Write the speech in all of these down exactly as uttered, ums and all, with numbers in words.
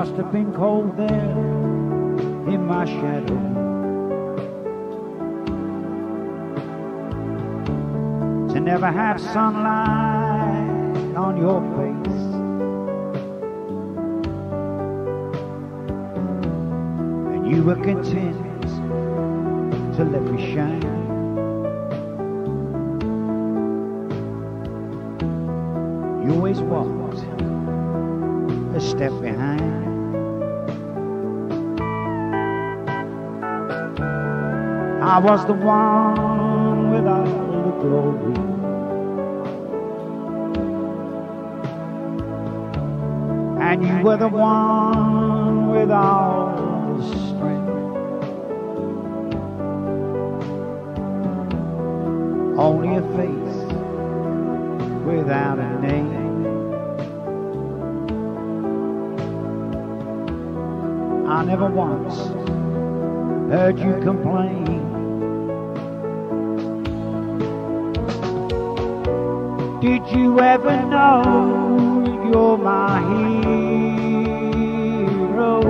must have been cold there in my shadow. To never have sunlight on your face, and you were content to let me shine. You always walked a step behind. I was the one without the glory, and you were the one with all the strength. Only a face without a name. I never once heard you complain. Did you ever know you're my hero?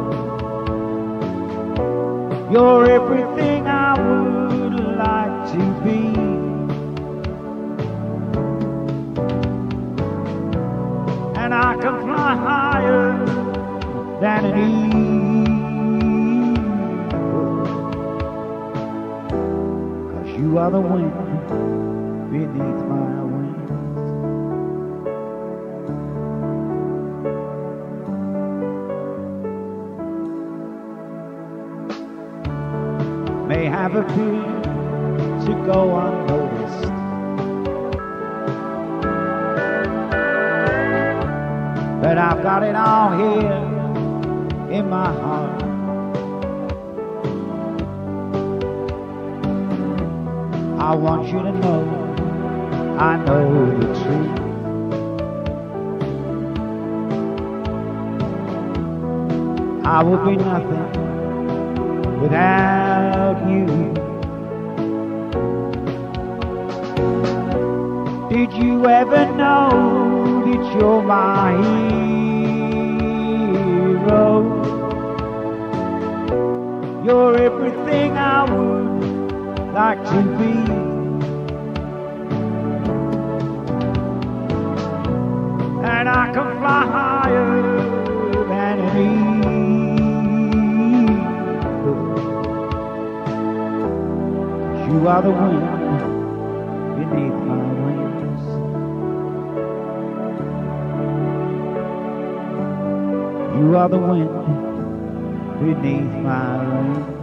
You're everything I would like to be. And I can fly higher than an eagle, 'cause you are the wind beneath my wings. May have appeared to go unnoticed, but I've got it all here in my heart. I want you to know I know the truth. I would be nothing without you. Did you ever know that you're my hero? You're everything I would like to be. And I can fly higher than an eagle, 'cause you are the wind beneath my wings. You are the wind beneath my wings.